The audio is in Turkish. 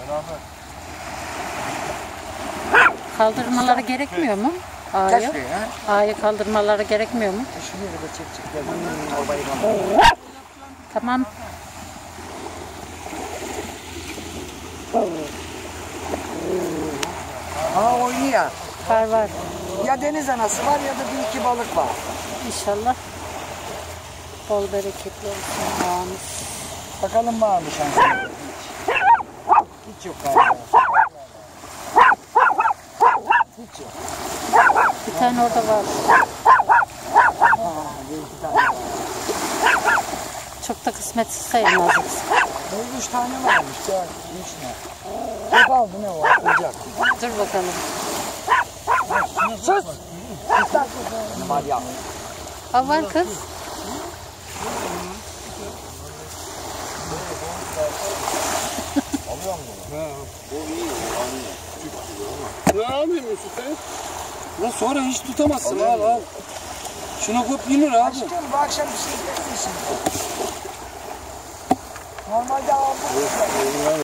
Beraber. Kaldırmaları gerekmiyor mu? A'yı. A'yı kaldırmaları gerekmiyor mu? Şunu da çek. Torbayı Tamam. Ha oynuyor. Var. Ya deniz anası var ya da bir iki balık var. İnşallah bol bereketli olsun ağamız. Bakalım var mı şansın? Hiç yok galiba. Hiç yok. Bir tane orada var. Bir iki tane var. Çok da kısmetsiz sayılmaz. 3 tane varmış. 4, 3 ne? Hep aldı ne o? Atlayacak. Dur bakalım. Sus! Malya. Ha var kız. Alıyor musun bunu? He. O iyi. Ne yapayım Yusuf Bey? Lan sonra hiç tutamazsın al. Şuna kop yenir abi. Aşkım bu akşam bir şey yersin şimdi. Normalde aldım.